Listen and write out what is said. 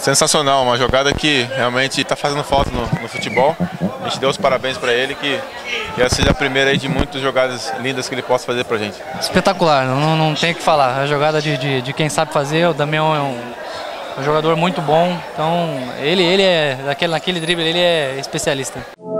Sensacional, uma jogada que realmente está fazendo falta no futebol. A gente deu os parabéns para ele, que essa seja a primeira aí de muitas jogadas lindas que ele possa fazer para a gente. Espetacular, não tem o que falar. A jogada de quem sabe fazer, o Damião é um jogador muito bom. Então, ele é naquele drible, ele é especialista.